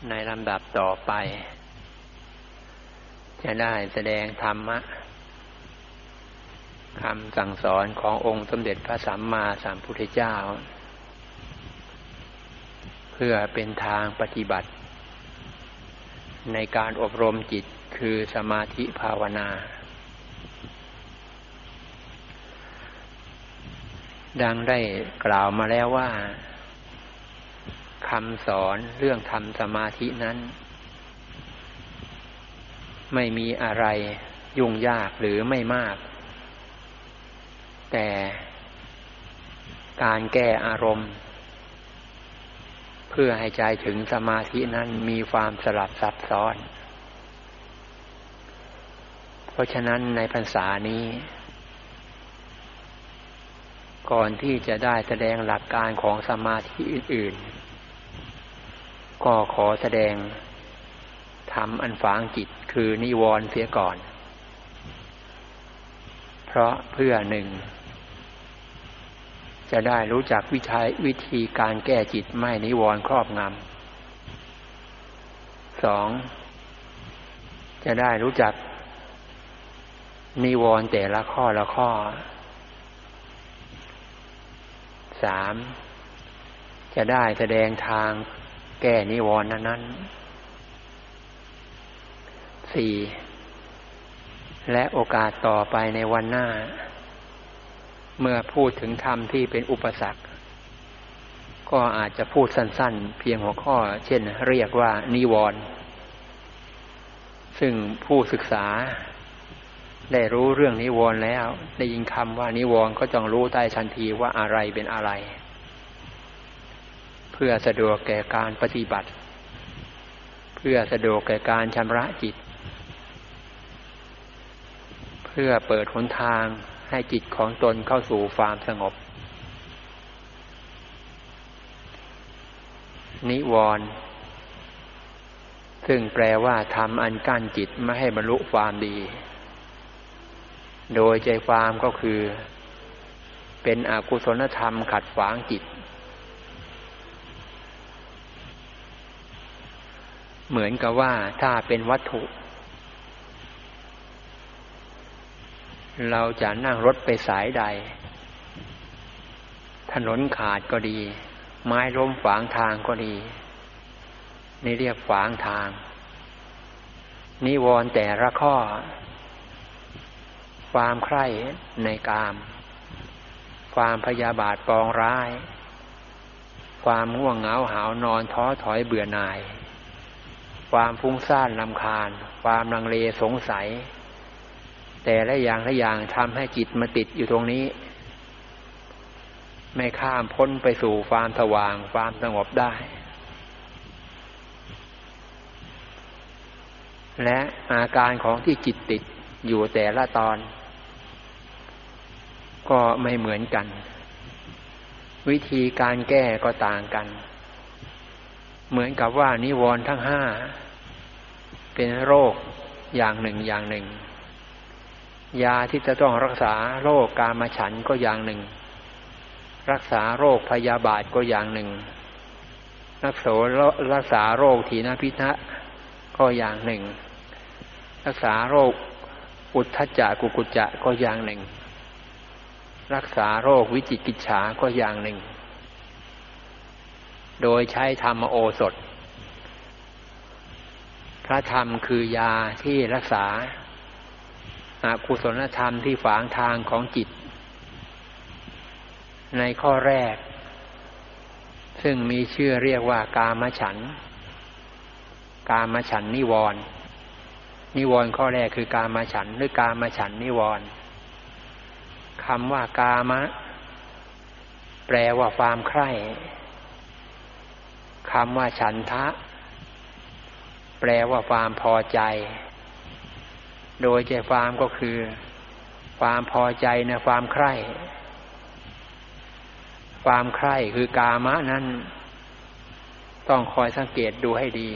ในลำดับต่อไปจะได้แสดงธรรมะคำสั่งสอนขององค์สมเด็จพระสัมมาสัมพุทธเจ้าเพื่อเป็นทางปฏิบัติในการอบรมจิตคือสมาธิภาวนาดังได้กล่าวมาแล้วว่าคำสอนเรื่องทำสมาธินั้นไม่มีอะไรยุ่งยากหรือไม่มากแต่การแก้อารมณ์เพื่อให้ใจถึงสมาธินั้นมีความสลับซับซ้อนเพราะฉะนั้นในพรรษานี้ก่อนที่จะได้แสดงหลักการของสมาธิอื่นๆก็ขอแสดงธรรมอันฝางจิตคือนิวรณ์เสียก่อนเพราะเพื่อหนึ่งจะได้รู้จักวิธีการแก้จิตไม่นิวรณ์ครอบงำสองจะได้รู้จักนิวรณ์แต่ละข้อละข้อสามจะได้แสดงทางแก้นิวรณ์นั้นสี่และโอกาสต่อไปในวันหน้าเมื่อพูดถึงธรรมที่เป็นอุปสรรคก็อาจจะพูดสั้นๆเพียงหัวข้อเช่นเรียกว่านิวรณ์ซึ่งผู้ศึกษาได้รู้เรื่องนิวรณ์แล้วได้ยินคำว่านิวรณ์ก็ต้องรู้ได้ทันทีว่าอะไรเป็นอะไรเพื่อสะดวกแก่การปฏิบัติเพื่อสะดวกแก่การชำระจิตเพื่อเปิดหนทางให้จิตของตนเข้าสู่ความสงบนิวรณ์ซึ่งแปลว่าทำอันกั้นจิตไม่ให้บรรลุความดีโดยใจความก็คือเป็นอกุศลธรรมขัดขวางจิตเหมือนกับว่าถ้าเป็นวัตถุเราจะนั่งรถไปสายใดถนนขาดก็ดีไม้ล้มขวางทางก็ดีนี่เรียกขวางทางนิวรณ์แต่ละข้อความใคร่ในกามความพยาบาทปองร้ายความง่วงเหงาหาวนอนท้อถอยเบื่อหน่ายความฟุ้งซ่านรำคาญความลังเลสงสัยแต่ละอย่างทำให้จิตมาติดอยู่ตรงนี้ไม่ข้ามพ้นไปสู่ความสว่างความสงบได้และอาการของที่จิตติดอยู่แต่ละตอนก็ไม่เหมือนกันวิธีการแก้ก็ต่างกันเหมือนกับว่านิวรณ์ทั้งห้าเป็นโรคอย่างหนึ่งยาที่จะต้องรักษาโรคกามฉันท์ก็อย่างหนึ่งรักษาโรคพยาบาทก็อย่างหนึ่งรักษาโรคถีนพิทะก็อย่างหนึ่งรักษาโรคอุทธัจจะกุกุจจะก็อย่างหนึ่งรักษาโรควิจิกิจฉาก็อย่างหนึ่งโดยใช้ธรรมโอสถพระธรรมคือยาที่รักษาอกุศลธรรมที่ขวางทางของจิตในข้อแรกซึ่งมีชื่อเรียกว่ากามฉันท์นิวรณ์ข้อแรกคือกามฉันท์หรือกามฉันท์นิวรณ์คำว่ากามะแปลว่าความใคร่คำว่าฉันทะแปลว่าความพอใจโดยใจความก็คือความพอใจในความใคร่คือกามะนั้นต้องคอยสังเกตดูให้ดี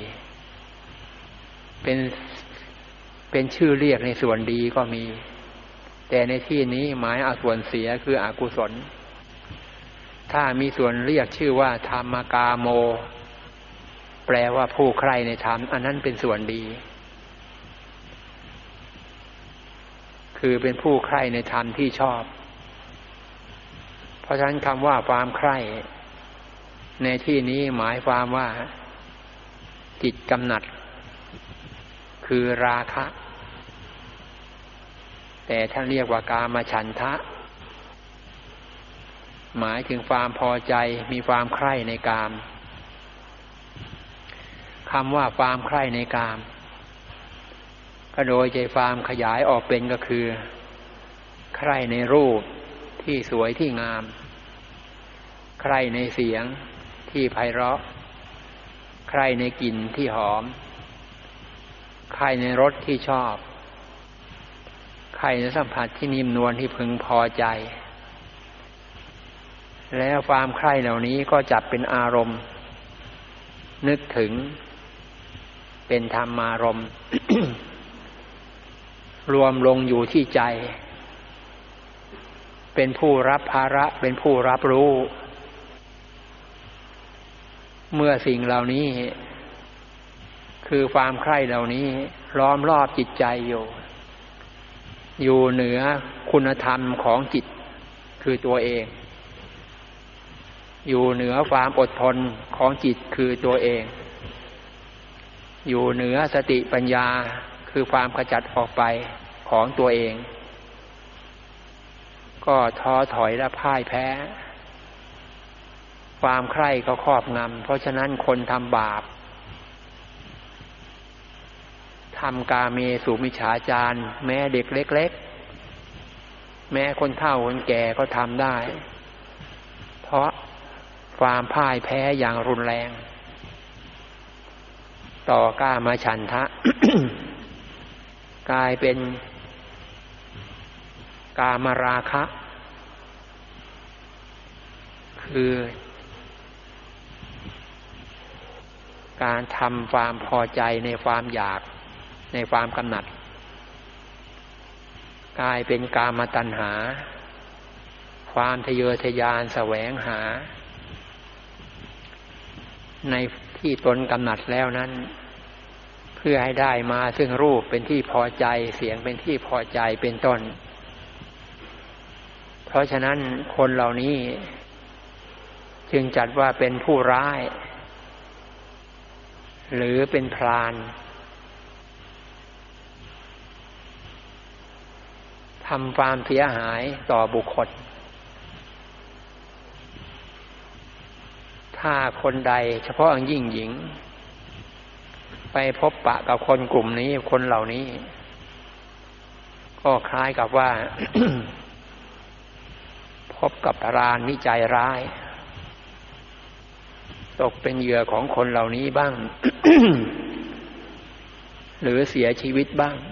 เป็นชื่อเรียกในส่วนดีก็มีแต่ในที่นี้หมายเอาส่วนเสียคืออกุศลถ้ามีส่วนเรียกชื่อว่าธรรมกาโมแปลว่าผู้ใคร่ในธรรมอันนั้นเป็นส่วนดีคือเป็นผู้ใคร่ในธรรมที่ชอบเพราะฉะนั้นคำว่าความใคร่ในที่นี้หมายความว่าจิตกำหนัดคือราคะแต่ท่านเรียกว่ากามฉันทะหมายถึงความพอใจมีความใคร่ในกามคำว่าความใคร่ในกามก็โดยใจความขยายออกเป็นก็คือใคร่ในรูปที่สวยที่งามใคร่ในเสียงที่ไพเราะใคร่ในกลิ่นที่หอมใคร่ในรสที่ชอบใคร่ในสัมผัสที่นิ่มนวลที่พึงพอใจแล้วความใคร่เหล่านี้ก็จับเป็นอารมณ์นึกถึงเป็นธรรมารมณ์ รวมลงอยู่ที่ใจเป็นผู้รับภาระเป็นผู้รับรู้เมื่อสิ่งเหล่านี้คือความใคร่เหล่านี้ล้อมรอบจิตใจอยู่เหนือคุณธรรมของจิตคือตัวเองอยู่เหนือความอดทนของจิตคือตัวเองอยู่เหนือสติปัญญาคือความขจัดออกไปของตัวเองก็ท้อถอยและพ่ายแพ้ความใคร่ก็ครอบงำเพราะฉะนั้นคนทำบาปทำกาเมสุมิจฉาจารแม้เด็กเล็กๆแม้คนเฒ่าคนแก่ก็ทำได้เพราะความพ่ายแพ้อย่างรุนแรงต่อกามฉันทะ กลายเป็นกามราคะคือการทำความพอใจในความอยากในความกำหนัดกลายเป็นกามตัณหาความทะเยอทะยานแสวงหาในที่ตนกำหนัดแล้วนั้นเพื่อให้ได้มาซึ่งรูปเป็นที่พอใจเสียงเป็นที่พอใจเป็นต้นเพราะฉะนั้นคนเหล่านี้จึงจัดว่าเป็นผู้ร้ายหรือเป็นพรานทำความเสียหายต่อบุคคลถ้าคนใดเฉพาะอย่างยิ่งหญิงไปพบปะกับคนกลุ่มนี้คนเหล่านี้ก็คล้ายกับว่า พบกับพรานมิใจร้ายตกเป็นเหยื่อของคนเหล่านี้บ้าง หรือเสียชีวิตบ้าง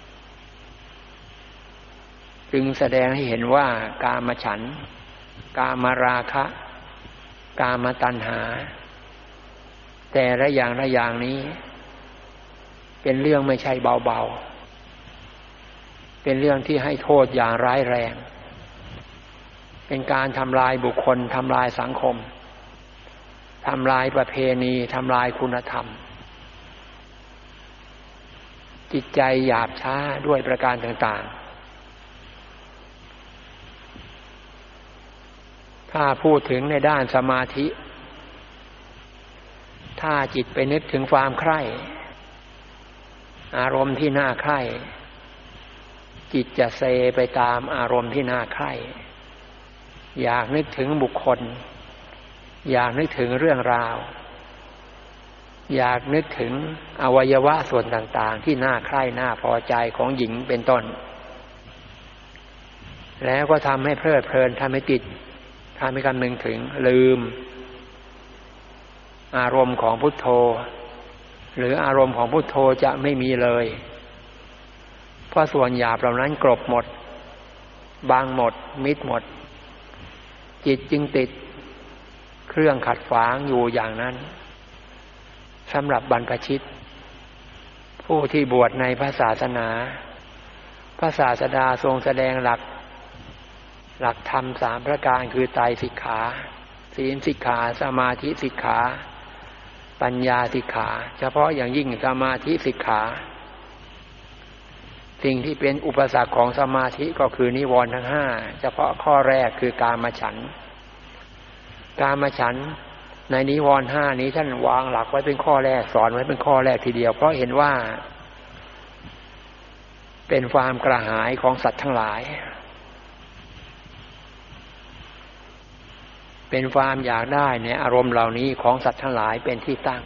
จึงแสดงให้เห็นว่ากามฉันท์กามราคะกามตัณหาแต่ละอย่างนี้เป็นเรื่องไม่ใช่เบาๆเป็นเรื่องที่ให้โทษอย่างร้ายแรงเป็นการทำลายบุคคลทำลายสังคมทำลายประเพณีทำลายคุณธรรมจิตใจหยาบช้าด้วยประการต่างๆถ้าพูดถึงในด้านสมาธิถ้าจิตไปนึกถึงความใคร่อารมณ์ที่น่าใคร่จิตจะเซไปตามอารมณ์ที่น่าใคร่อยากนึกถึงบุคคลอยากนึกถึงเรื่องราวอยากนึกถึงอวัยวะส่วนต่างๆที่น่าใคร่น่าพอใจของหญิงเป็นต้นแล้วก็ทำให้เพลิดเพลินทำให้ติดทำให้คำนึงถึงลืมอารมณ์ของพุทโธหรืออารมณ์ของพุทโธจะไม่มีเลยเพราะส่วนหยาบเหล่านั้นกลบหมดบังหมดมิดหมดจิตจึงติดเครื่องขัดขวางอยู่อย่างนั้นสำหรับบรรพชิตผู้ที่บวชในพระศาสนาพระศาสดาทรงแสดงหลักธรรม3ประการคือไตรสิกขาศีลสิกขาสมาธิสิกขาปัญญาสิกขาเฉพาะอย่างยิ่งสมาธิสิกขาสิ่งที่เป็นอุปสรรคของสมาธิก็คือนิวรณ์ทั้งห้าเฉพาะข้อแรกคือกามฉันท์ในนิวรณ์ห้านี้ท่านวางหลักไว้เป็นข้อแรกสอนไว้เป็นข้อแรกทีเดียวเพราะเห็นว่าเป็นความกระหายของสัตว์ทั้งหลายเป็นความอยากได้ในอารมณ์เหล่านี้ของสัตว์ทั้งหลายเป็นที่ตั้ง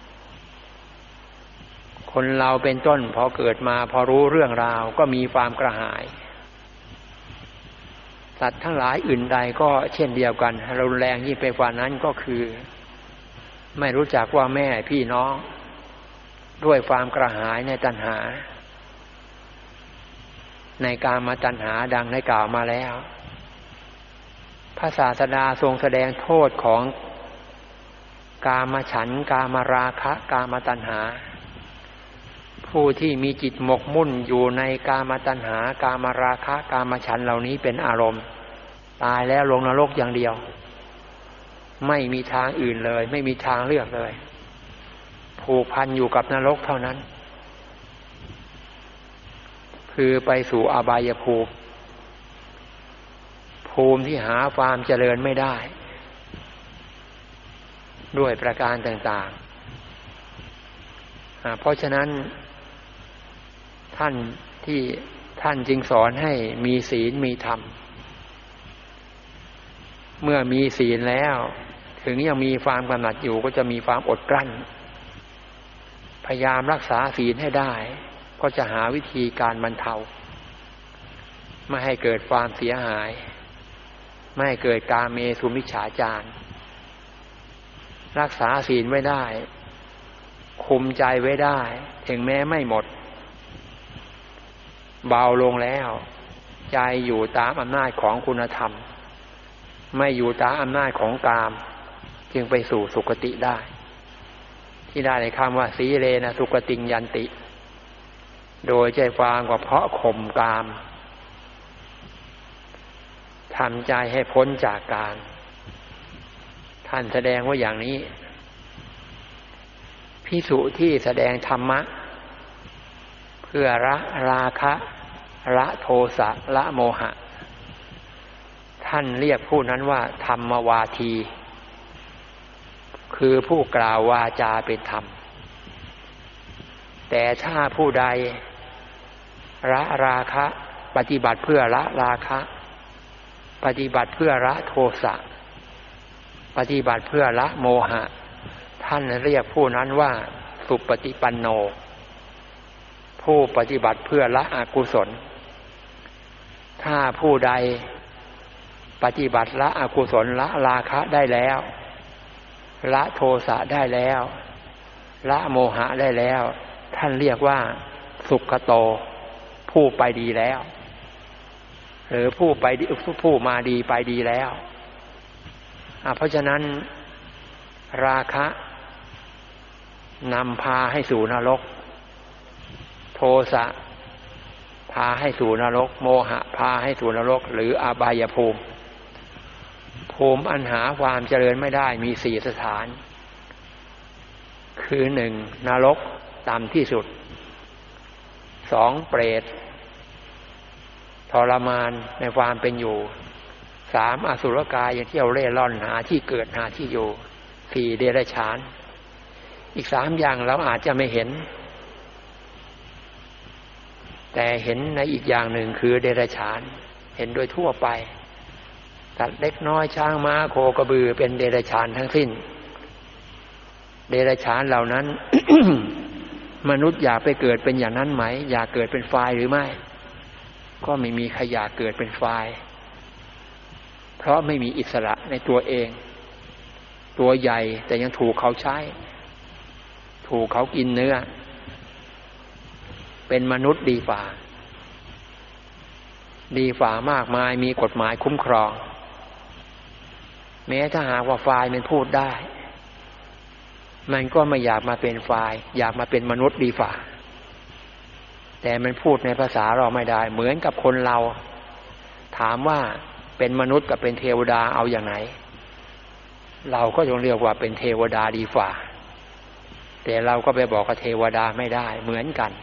คนเราเป็นต้นพอเกิดมาพอรู้เรื่องราวก็มีความกระหายสัตว์ทั้งหลายอื่นใดก็เช่นเดียวกันรุนแรงยิ่งไปกว่านั้นก็คือไม่รู้จักว่าแม่พี่น้องด้วยความกระหายในตัณหาในกามตัณหาดังได้กล่าวมาแล้วพระศาสดาทรงแสดงโทษของกามฉันท์กามราคะ กามตัณหาผู้ที่มีจิตหมกมุ่นอยู่ในกามตัณหากามราคะกามฉันท์เหล่านี้เป็นอารมณ์ตายแล้วลงนรกอย่างเดียวไม่มีทางอื่นเลยไม่มีทางเลือกเลยผูกพันอยู่กับนรกเท่านั้นคือไปสู่อบายภูมิที่หาความเจริญไม่ได้ด้วยประการต่างๆเพราะฉะนั้นท่านจึงสอนให้มีศีลมีธรรมเมื่อมีศีลแล้วถึงยังมีความกำหนัดอยู่ก็จะมีความอดกลั้นพยายามรักษาศีลให้ได้ก็จะหาวิธีการบรรเทาไม่ให้เกิดความเสียหายไม่ให้เกิดกาเมสุมิจฉาจารรักษาศีลไว้ได้คุมใจไว้ได้ถึงแม้ไม่หมดเบาลงแล้วใจอยู่ตามอำนาจของคุณธรรมไม่อยู่ตามอำนาจของกามจึงไปสู่สุคติได้ที่ได้ในคำว่าสีเลนะสุคติยันติโดยใจความว่าเพราะข่มกามทำใจให้พ้นจากกามท่านแสดงว่าอย่างนี้ภิกษุที่แสดงธรรมะเพื่อละราคะละโทสะละโมหะท่านเรียกผู้นั้นว่าธรรมวาทีคือผู้กล่าววาจาเป็นธรรมแต่ถ้าผู้ใดละราคะปฏิบัติเพื่อละราคะปฏิบัติเพื่อละโทสะปฏิบัติเพื่อละโมหะท่านเรียกผู้นั้นว่าสุปฏิปันโนผู้ปฏิบัติเพื่อละอกุศลถ้าผู้ใดปฏิบัติละอกุศลละราคะได้แล้วละโทสะได้แล้วละโมหะได้แล้วท่านเรียกว่าสุขโตผู้ไปดีแล้วหรือผู้มาดีไปดีแล้วเพราะฉะนั้นราคะนำพาให้สู่นรกโทสะพาให้สู่นรกโมหะพาให้สู่นรกหรืออบายภูมิอันหาความเจริญไม่ได้มี4สถานคือ1นรกต่ำที่สุด2เปรตทรมานในความเป็นอยู่3อสุรกายอย่างเที่ยวเร่ร่อนหาที่เกิดหาที่อยู่4เดรัจฉานอีก3อย่างเราอาจจะไม่เห็นแต่เห็นในอีกอย่างหนึ่งคือเดรัจฉานเห็นโดยทั่วไปสัตว์เล็กน้อยช้างม้าโคกระบือเป็นเดรัจฉานทั้งสิ้นเดรัจฉานเหล่านั้น มนุษย์อยากไปเกิดเป็นอย่างนั้นไหมอยากเกิดเป็นไฟหรือไม่ก็ไม่มีใครอยากเกิดเป็นไฟเพราะไม่มีอิสระในตัวเองตัวใหญ่แต่ยังถูกเขาใช้ถูกเขากินเนื้อเป็นมนุษย์ดีฝ่ามากมายมีกฎหมายคุ้มครองแม้ถ้าหากว่าฝ่ายมันพูดได้มันก็ไม่อยากมาเป็นฝ่ายอยากมาเป็นมนุษย์ดีฝ่าแต่มันพูดในภาษาเราไม่ได้เหมือนกับคนเราถามว่าเป็นมนุษย์กับเป็นเทวดาเอาอย่างไหนเราก็ต้องเรียกว่าเป็นเทวดาดีฝ่าแต่เราก็ไปบอกกับเทวดาไม่ได้เหมือนกัน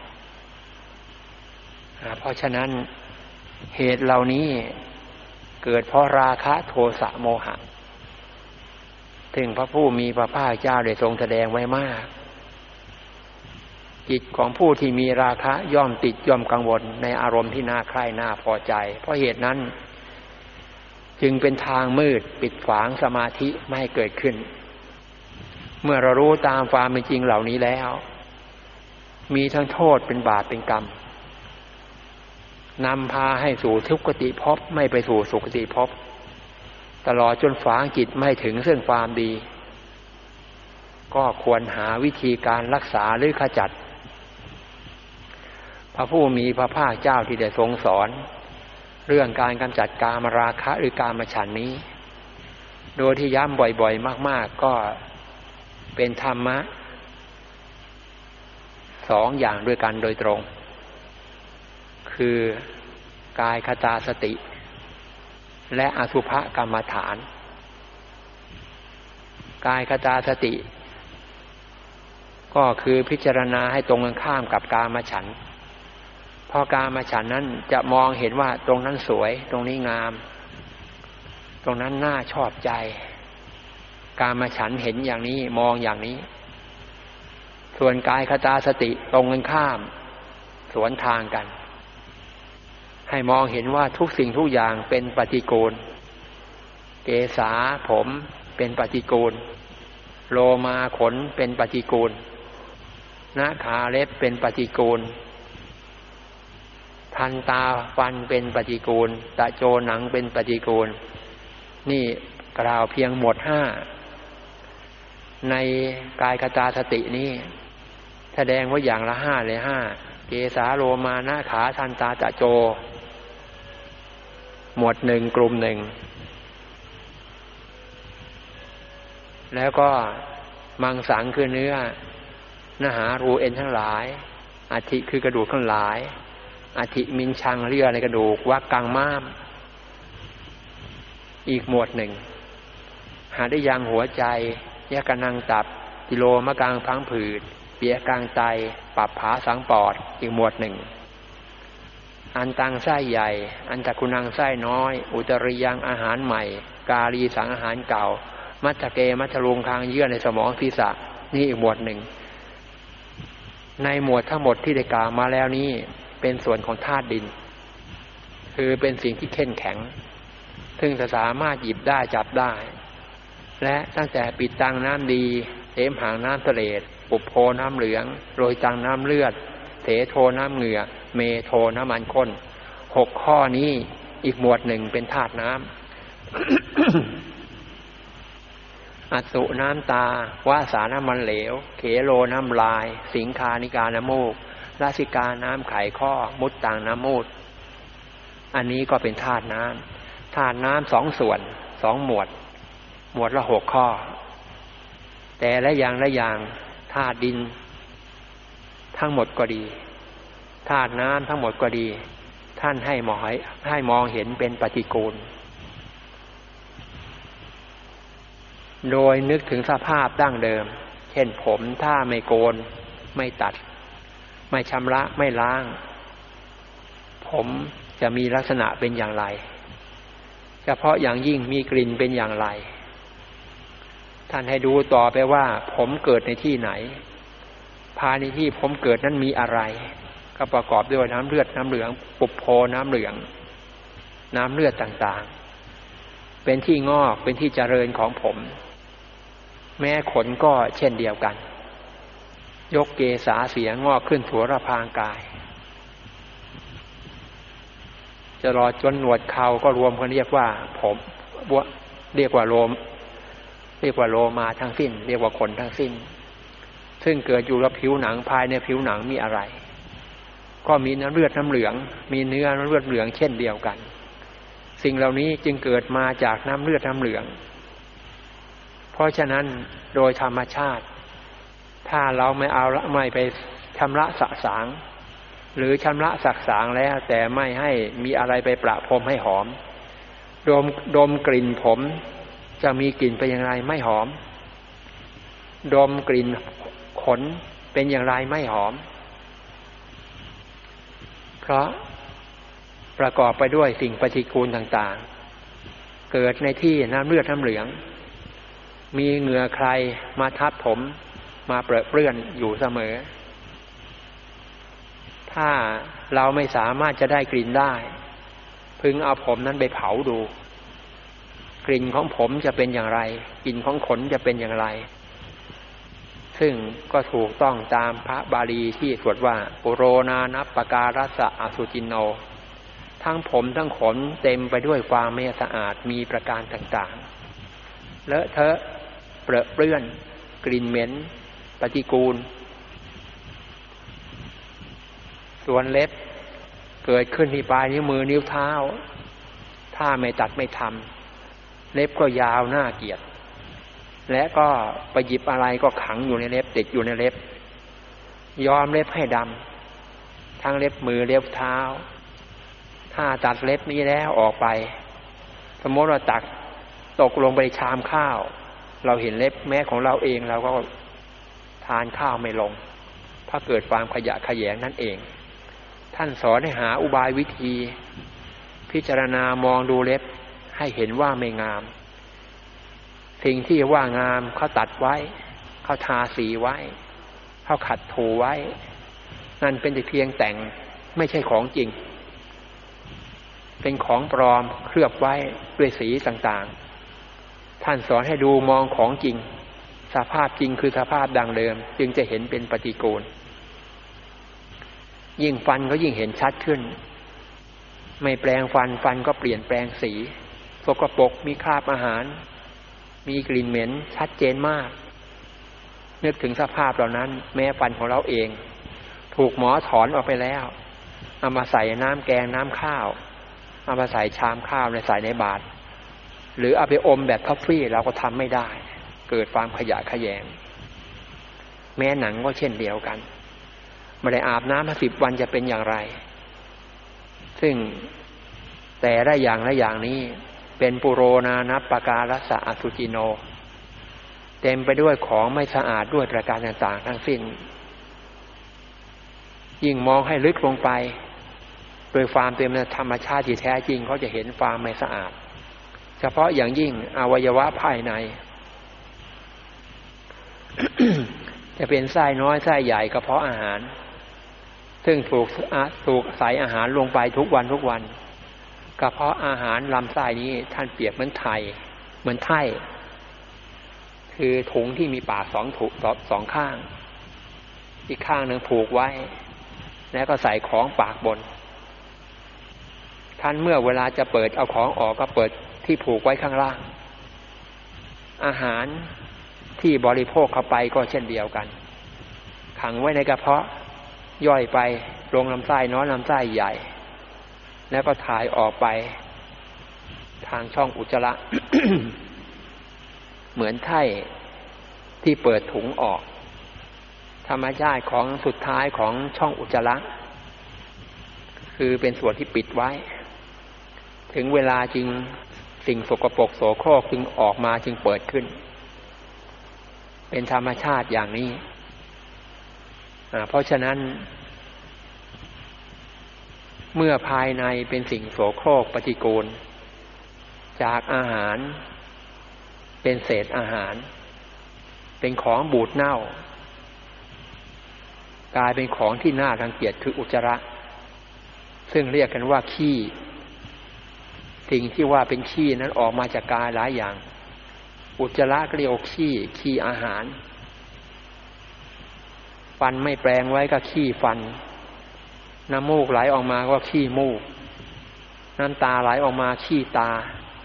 เพราะฉะนั้นเหตุเหล่านี้เกิดเพราะราคะโทสะโมหะถึงพระผู้มีพระภาคเจ้าได้ทรงแสดงไว้มากจิตของผู้ที่มีราคะย่อมติดย่อมกังวลในอารมณ์ที่น่าใคร่น่าพอใจเพราะเหตุนั้นจึงเป็นทางมืดปิดขวางสมาธิไม่ให้เกิดขึ้นเมื่อเรารู้ตามความเป็นจริงเหล่านี้แล้วมีทั้งโทษเป็นบาปเป็นกรรมนำพาให้สู่ทุกขติภพไม่ไปสู่สุคติภพตลอดจนฝังจิตไม่ถึงซึ่งความดีก็ควรหาวิธีการรักษาหรือขจัดพระผู้มีพระภาคเจ้าที่ได้ทรงสอนเรื่องการกำจัดกามราคะหรือกามฉันท์นี้โดยที่ย้ำบ่อยๆมากๆก็เป็นธรรมะสองอย่างด้วยกันโดยตรงคือกายคตาสติและอสุภกรรมฐานกายคตาสติก็คือพิจารณาให้ตรงกันข้ามกับกามฉันท์พอกามฉันท์นั้นจะมองเห็นว่าตรงนั้นสวยตรงนี้งามตรงนั้นน่าชอบใจกามฉันท์เห็นอย่างนี้มองอย่างนี้ส่วนกายคตาสติตรงกันข้ามสวนทางกันให้มองเห็นว่าทุกสิ่งทุกอย่างเป็นปฏิกูลเกศาผมเป็นปฏิกูลโลมาขนเป็นปฏิกูลนาขาเล็บเป็นปฏิกูลทันตาฟันเป็นปฏิกูลตะโจหนังเป็นปฏิกูลนี่กล่าวเพียงหมวดห้าในกายคตาสตินี้แสดงว่าอย่างละห้าเลยห้าเกศาโลมานาขาทันตาตะโจหมวดหนึ่งกลุ่มหนึ่งแล้วก็มังสังคือเนื้อนาหารูเอ็นทั้งหลายอธิคือกระดูกทั้งหลายอธิมินชังเลือดในกระดูกวักกังม้ามอีกหมวดหนึ่งหาได้ยังหัวใจยะกะนังตับกิโลมะกังพังผืดเปียกลางไตปับผาสังปอดอีกหมวดหนึ่งอันตังไส้ใหญ่อันตะกุนังไส้น้อยอุตริยังอาหารใหม่กาลีสังอาหารเก่ามัจจเกมัจจลุงคางเยื่อในสมองศีรษะนี่อีกหมวดหนึ่งในหมวดทั้งหมดที่ได้กล่าวมาแล้วนี้เป็นส่วนของธาตุดินคือเป็นสิ่งที่เข้มแข็งซึ่งจะสามารถหยิบได้จับได้และตั้งแต่ปิดตังน้ำดีเสมหางน้ำทะเลปุบโพน้ำเหลืองโรยตังน้ำเลือดเถโทน้ำเหงื่อเมโทน้ำมันข้นหกข้อนี้อีกหมวดหนึ่งเป็นธาตุน้ำ อสุน้ำตาวาสาน้ำมันเหลวเขโลน้ำลายสิงคานิกาน้ำมูกลาสิกาน้ำไขข้อมุตตังน้ำมูดอันนี้ก็เป็นธาตุน้ำธาตุน้ำสองส่วนสองหมวดหมวดละหกข้อแต่ละอย่างธาตุดินทั้งหมดก็ดีธาตุน้ำทั้งหมดก็ดีท่านให้มองเห็นเป็นปฏิกูลโดยนึกถึงสภาพดั้งเดิมเช่นผมถ้าไม่โกนไม่ตัดไม่ชำระไม่ล้างผมจะมีลักษณะเป็นอย่างไรเฉพาะอย่างยิ่งมีกลิ่นเป็นอย่างไรท่านให้ดูต่อไปว่าผมเกิดในที่ไหนภายในที่ผมเกิดนั้นมีอะไรก็ประกอบด้วยน้ำเลือดน้ำเหลืองปุบโพน้ำเหลืองน้ำเลือดต่างๆเป็นที่งอกเป็นที่เจริญของผมแม้ขนก็เช่นเดียวกันยกเกศาเสียงอกขึ้นทั่วระพางกายจะรอจนหนวดเขาก็รวมกันเรียกว่าผมเรียกว่าโลมาทั้งสิ้นเรียกว่าขนทั้งสิ้นซึ่งเกิดอยู่กับผิวหนังภายในผิวหนังมีอะไรก็มีน้ำเลือดน้ำเหลืองมีเนื้อน้ำเลือดเหลืองเช่นเดียวกันสิ่งเหล่านี้จึงเกิดมาจากน้ำเลือดน้ำเหลืองเพราะฉะนั้นโดยธรรมชาติถ้าเราไม่ไปชำระสะสางหรือชำระสักสางแล้วแต่ไม่ให้มีอะไรไปประพรมให้หอมดมกลิ่นผมจะมีกลิ่นเป็นอย่างไรไม่หอมดมกลิ่นขนเป็นอย่างไรไม่หอมเพราะประกอบไปด้วยสิ่งปฏิกูลต่างๆเกิดในที่น้ำเลือดน้ำเหลืองมีเหงื่อใครมาทับถมมาเปรอะอยู่เสมอถ้าเราไม่สามารถจะได้กลิ่นได้พึงเอาผมนั้นไปเผาดูกลิ่นของผมจะเป็นอย่างไรกลิ่นของขนจะเป็นอย่างไรซึ่งก็ถูกต้องตามพระบาลีที่สวดว่าปุโรนานัปปการัสสะอสุจินโนทั้งผมทั้งขนเต็มไปด้วยความไม่สะอาดมีประการต่างๆเลอะเทอะเปรอะเปื้อนกลิ่นเหม็นปฏิกูลส่วนเล็บเกิดขึ้นที่ปลายนิ้วมือนิ้วเท้าถ้าไม่ตัดไม่ทำเล็บก็ยาวน่าเกลียดและก็ไปหยิบอะไรก็ขังอยู่ในเล็บติดอยู่ในเล็บย้อมเล็บให้ดำทั้งเล็บมือเล็บเท้าถ้าตัดเล็บนี้แล้วออกไปสมมติว่าตักตกลงไปชามข้าวเราเห็นเล็บแม้ของเราเองเราก็ทานข้าวไม่ลงเพราะเกิดความขยะแขยงนั่นเองท่านสอนให้หาอุบายวิธีพิจารณามองดูเล็บให้เห็นว่าไม่งามสิ่งที่ว่างามเขาตัดไว้เขาทาสีไว้เขาขัดถูไว้นั่นเป็นแต่เพียงแต่งไม่ใช่ของจริงเป็นของปลอมเคลือบไว้ด้วยสีต่างๆท่านสอนให้ดูมองของจริงสภาพจริงคือสภาพดังเดิมจึงจะเห็นเป็นปฏิกูลยิ่งฟันก็ยิ่งเห็นชัดขึ้นไม่แปลงฟันก็เปลี่ยนแปลงสีสกปรกมีคราบอาหารมีกลิ่นเหม็นชัดเจนมากนึกถึงสภาพเหล่านั้นแม้ฟันของเราเองถูกหมอถอนออกไปแล้วเอามาใส่น้ำแกงน้ำข้าวเอามาใส่ชามข้าวใส่ในบาตรหรือเอาไปอมแบบท็อฟฟี่เราก็ทำไม่ได้เกิดความขยะแขยงแม้หนังก็เช่นเดียวกันไม่ได้อาบน้ำมา10 วันจะเป็นอย่างไรซึ่งแต่ละอย่างนี้เป็นปุโรนานัปปการัสสะอสุจิโนเต็มไปด้วยของไม่สะอาดด้วยประการต่างๆทั้งสิ้นยิ่งมองให้ลึกลงไปโดยความเป็นธรรมชาติที่แท้จริงเขาจะเห็นความไม่สะอาดเฉพาะอย่างยิ่งอวัยวะภายใน จะเป็นไส้น้อยไส้ใหญ่กระเพาะอาหารซึ่งถูกใส่อาหารลงไปทุกวันกระเพาะอาหารลำไส้นี้ท่านเปรียบเหมือนไถ่คือถุงที่มีปากสองข้างอีกข้างหนึ่งผูกไว้แล้วก็ใส่ของปากบนท่านเมื่อเวลาจะเปิดเอาของออกก็เปิดที่ผูกไว้ข้างล่างอาหารที่บริโภคเข้าไปก็เช่นเดียวกันขังไว้ในกระเพาะย่อยไปลงลำไส้น้อยลำไส้ใหญ่แล้วก็ถ่ายออกไปทางช่องอุจจาระ เหมือนไถ่ที่เปิดถุงออกธรรมชาติของสุดท้ายของช่องอุจจาระคือเป็นส่วนที่ปิดไว้ถึงเวลาจึงสิ่งสกปรกโสโครกจึงออกมาจึงเปิดขึ้นเป็นธรรมชาติอย่างนี้เพราะฉะนั้นเมื่อภายในเป็นสิ่งโสโครกปฏิกูลจากอาหารเป็นเศษอาหารเป็นของบูดเน่ากลายเป็นของที่น่ารังเกียจคืออุจจาระซึ่งเรียกกันว่าขี้สิ่งที่ว่าเป็นขี้นั้นออกมาจากกายหลายอย่างอุจจาระก็เรียกขี้อาหารฟันไม่แปรงไว้ก็ขี้ฟันน้ำมูกไหลออกมาก็ขี้มูกน้ำตาไหลออกมาขี้ตา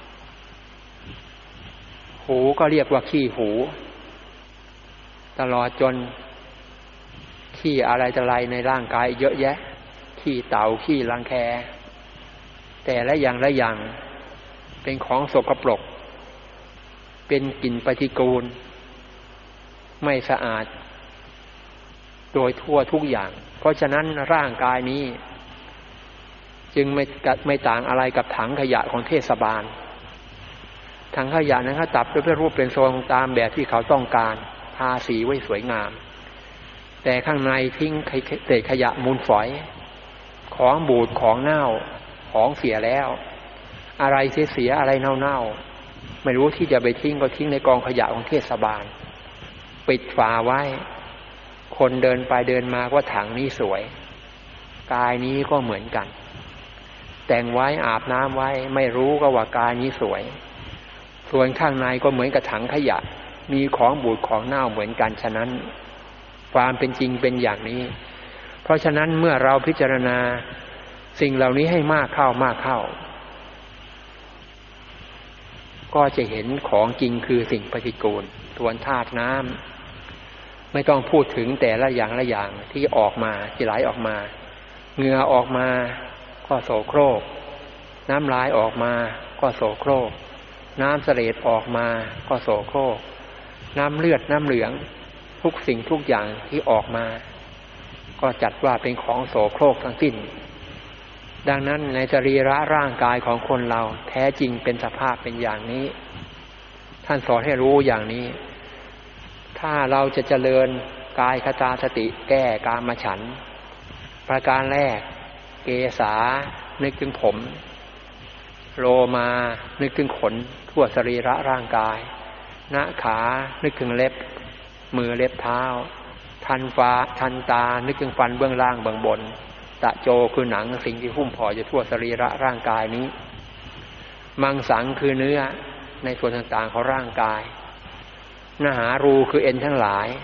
หูก็เรียกว่าขี้หูตลอดจนขี้อะไรในร่างกายเยอะแยะขี้เต่าขี้รังแคแต่ละอย่างเป็นของสกปรกเป็นกลิ่นปฏิกูลไม่สะอาดโดยทั่วทุกอย่างเพราะฉะนั้นร่างกายนี้จึงไม่ต่างอะไรกับถังขยะของเทศบาลถังขยะนั้นเขาตัดด้วยรูปเป็นทรงตามแบบที่เขาต้องการทาสีไว้สวยงามแต่ข้างในทิ้งเศษขยะมูลฝอยของบูดของเน่าของเสียแล้วอะไรเสียอะไรเน่าๆไม่รู้ที่จะไปทิ้งก็ทิ้งในกองขยะของเทศบาลปิดฝาไว้คนเดินไปเดินมาว่าถังนี้สวยกายนี้ก็เหมือนกันแต่งไว้อาบน้ำไว้ไม่รู้ก็ว่ากายนี้สวยส่วนข้างในก็เหมือนกับถังขยะมีของบูดของเน่าเหมือนกันฉะนั้นความเป็นจริงเป็นอย่างนี้เพราะฉะนั้นเมื่อเราพิจารณาสิ่งเหล่านี้ให้มากเข้าก็จะเห็นของจริงคือสิ่งปฏิกูลส่วนธาตุน้ำไม่ต้องพูดถึงแต่ละอย่างที่ออกมาที่ไหลออกมาเหงื่อออกมาก็โสโครกน้ำลายออกมาก็โสโครกน้ำเสลดออกมาก็โสโครกน้ำเลือดน้ำเหลืองทุกสิ่งทุกอย่างที่ออกมาก็จัดว่าเป็นของโสโครกทั้งสิ้นดังนั้นในสรีระร่างกายของคนเราแท้จริงเป็นสภาพเป็นอย่างนี้ท่านสอนให้รู้อย่างนี้ถ้าเราจะเจริญกายคตาสติแก้กามฉันท์ประการแรกเกสานึกถึงผมโลมานึกถึงขนทั่วสรีระร่างกายนาขานึกถึงเล็บมือเล็บเท้าทันตานึกถึงฟันเบื้องล่างเบื้องบนตะโจคือหนังสิ่งที่หุ้มห่ออยู่ทั่วสรีระร่างกายนี้มังสังคือเนื้อในส่วนต่างๆของร่างกายนาหารูคือเอ็นทั้งหลาย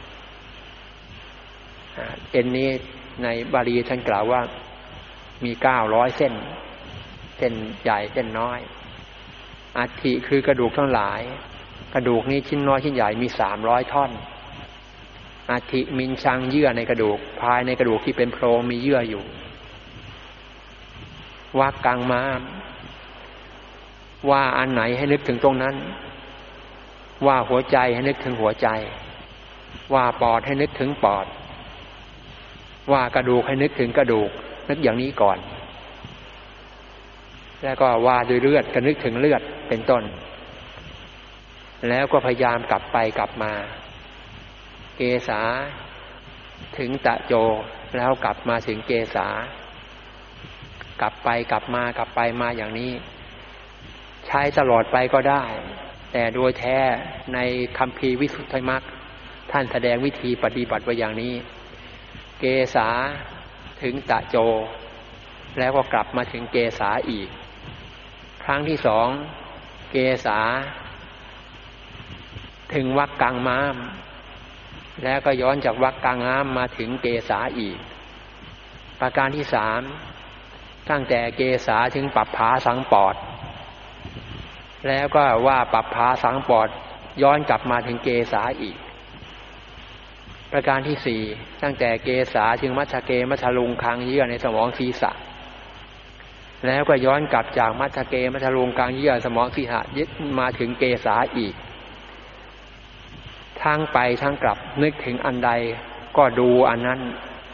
เอ็นนี้ในบาลีท่านกล่าวว่ามี900เส้นใหญ่เส้นน้อยอัฐิคือกระดูกทั้งหลายกระดูกนี้ชิ้นน้อยชิ้นใหญ่มี300ท่อนอัฐิมินชังเยื่อในกระดูกภายในกระดูกที่เป็นโพรงมีเยื่ออยู่วักกังม้ามว่าอันไหนให้นึกถึงตรงนั้นว่าหัวใจให้นึกถึงหัวใจว่าปอดให้นึกถึงปอดว่ากระดูกให้นึกถึงกระดูกนึกอย่างนี้ก่อนแล้วก็ว่าด้วยเลือดก็นึกถึงเลือดเป็นต้นแล้วก็พยายามกลับไปกลับมาเกสาถึงตะโจแล้วกลับมาถึงเกสากลับไปกลับมาอย่างนี้ใช้ตลอดไปก็ได้แต่โดยแท้ในคัมภีร์วิสุทธิมรรคท่านแสดงวิธีปฏิบัติไว้อย่างนี้เกสาถึงตะโจแล้วก็กลับมาถึงเกสาอีกครั้งที่2เกสาถึงวักกังม้ามแล้วก็ย้อนจากวักกังม้ามมาถึงเกสาอีกประการที่3ตั้งแต่เกสาถึงปัปภาสังปอดแล้วก็ว่าปัปภาสังปอดย้อนกลับมาถึงเกสาอีกประการที่4ตั้งแต่เกสาถึงมัชฌเกมัชฌลุงคังเยื่อในสมองศีรษะแล้วก็ย้อนกลับจากมัชฌเกมัชฌลุงคังเยื่อสมองศีรษะยึดมาถึงเกสาอีกทั้งไปทั้งกลับนึกถึงอันใดก็ดูอันนั้น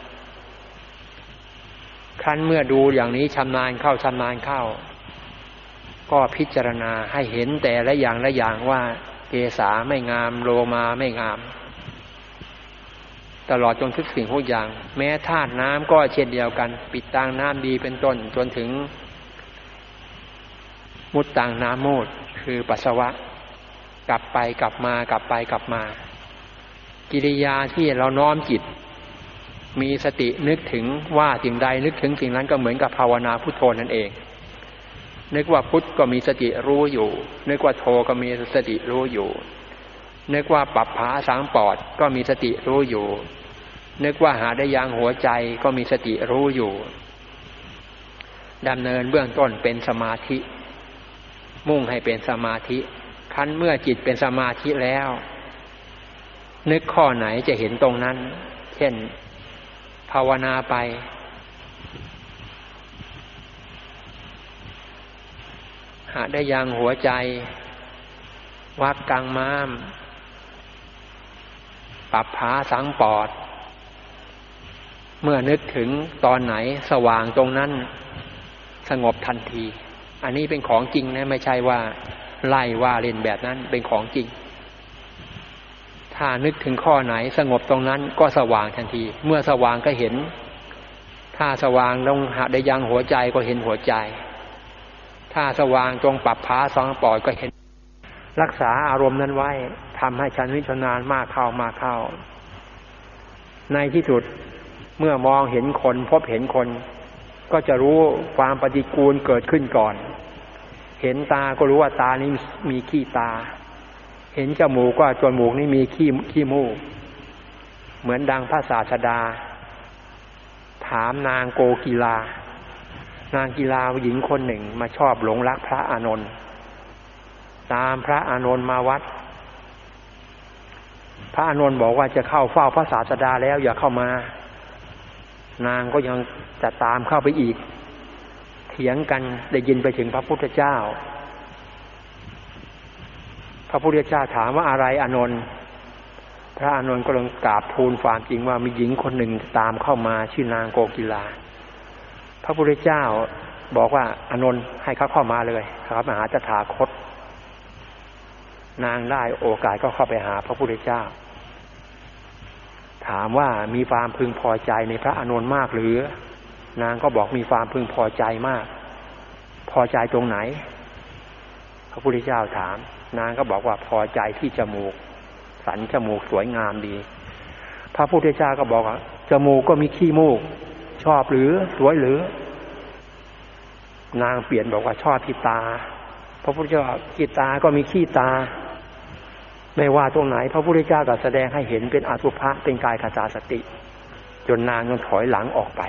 ครั้นเมื่อดูอย่างนี้ชำนาญเข้าก็พิจารณาให้เห็นแต่ละอย่างว่าเกสาไม่งามโลมาไม่งามตลอดจนทุกสิ่งทุกอย่างแม้ธาตุน้ำก็เช่นเดียวกันปิดตางน้ำดีเป็นต้นจนถึงมุตตังน้ำมูดคือปัสสาวะกลับไปกลับมากิริยาที่เราน้อมจิตมีสตินึกถึงว่าสิ่งใดนึกถึงสิ่งนั้นก็เหมือนกับภาวนาพุทโธนั่นเองนึกว่าพุทก็มีสติรู้อยู่นึกว่าโธก็มีสติรู้อยู่นึกว่าปัปภาสังปอดก็มีสติรู้อยู่นึกว่าหาได้ยังหัวใจก็มีสติรู้อยู่ดำเนินเบื้องต้นเป็นสมาธิมุ่งให้เป็นสมาธิคันเมื่อจิตเป็นสมาธิแล้วนึกข้อไหนจะเห็นตรงนั้นเช่นภาวนาไปหาได้ยังหัวใจวักกังม้ามปัปภาสังปอดเมื่อนึกถึงตอนไหนสว่างตรงนั้นสงบทันทีอันนี้เป็นของจริงนะไม่ใช่ว่าไล่ว่าเล่นแบบนั้นเป็นของจริงถ้านึกถึงข้อไหนสงบตรงนั้นก็สว่างทันทีเมื่อสว่างก็เห็นถ้าสว่างลงหะได้ยังหัวใจก็เห็นหัวใจถ้าสว่างตรงปรับผาสองปอดก็เห็นรักษาอารมณ์นั้นไว้ทำให้ชำนาญมากเข้าในที่สุดเมื่อมองเห็นคนพบเห็นคนก็จะรู้ความปฏิกูลเกิดขึ้นก่อนเห็นตาก็รู้ว่าตานี้มีขี้ตาเห็นจมูกก็จมูกนี้มีขี้มูกเหมือนดังพระศาสดาถามนางโกกีฬานางกีฬาหญิงคนหนึ่งมาชอบหลงรักพระอานนท์ตามพระอานนท์มาวัดพระอานนท์บอกว่าจะเข้าเฝ้าพระศาสดาแล้วอย่าเข้ามานางก็ยังจะตามเข้าไปอีกเถียงกันได้ยินไปถึงพระพุทธเจ้าพระพุทธเจ้าถามว่าอะไรอานนท์พระอานนท์ก็ลงกราบทูลความจริงว่ามีหญิงคนหนึ่งตามเข้ามาชื่อนางโกกีฬาพระพุทธเจ้าบอกว่าอานนท์ให้เขาเข้ามาเลยครับมหาตถาคตนางได้โอกาสก็เข้าไปหาพระพุทธเจ้าถามว่ามีความพึงพอใจในพระอานนท์มากหรือนางก็บอกมีความพึงพอใจมากพอใจตรงไหนพระพุทธเจ้าถามนางก็บอกว่าพอใจที่จมูกสันจมูกสวยงามดีพระพุทธเจ้าก็บอกว่าจมูกก็มีขี้มูกชอบหรือสวยหรือนางเปลี่ยนบอกว่าชอบที่ตาพระพุทธเจ้าที่ตาก็มีขี้ตาไม่ว่าตรงไหนพระพุทธเจ้าก็แสดงให้เห็นเป็นอสุภะเป็นกายคตาสติจนนางต้องถอยหลังออกไป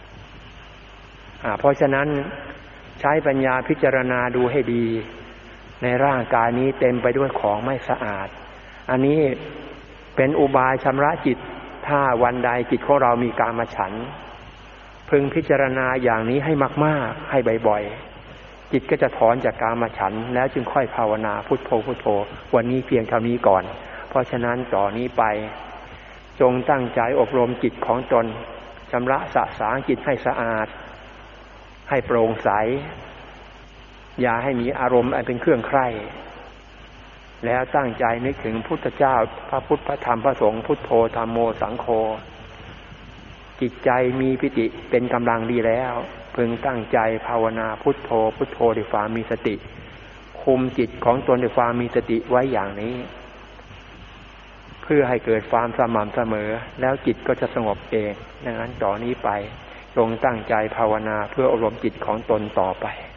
เพราะฉะนั้นใช้ปัญญาพิจารณาดูให้ดีในร่างกายนี้เต็มไปด้วยของไม่สะอาดอันนี้เป็นอุบายชำระจิตถ้าวันใดจิตของเรามีกามฉันท์พึงพิจารณาอย่างนี้ให้มากๆให้บ่อยๆจิตก็จะถอนจากกามฉันท์แล้วจึงค่อยภาวนาพุทโธพุทโธวันนี้เพียงเท่านี้ก่อนเพราะฉะนั้นต่อนนี้ไปจงตั้งใจอบรมจิตของตนชำระสะสางจิตให้สะอาดให้โปร่งใสอย่าให้มีอารมณ์อันเป็นเครื่องใคร่แล้วตั้งใจนึกถึงพุทธเจ้าพระพุทธพระธรรมพระสงฆ์พุทโธธัมโมสังโฆจิตใจมีปิติเป็นกำลังดีแล้วพึงตั้งใจภาวนาพุทโธพุทโธด้วยความมีสติคุมจิตของตนด้วยความมีสติไว้อย่างนี้เพื่อให้เกิดความสม่ำเสมอแล้วจิตก็จะสงบเองดังนั้นต่อนนี้ไปจงตั้งใจภาวนาเพื่ออบรมจิตของตนต่อไป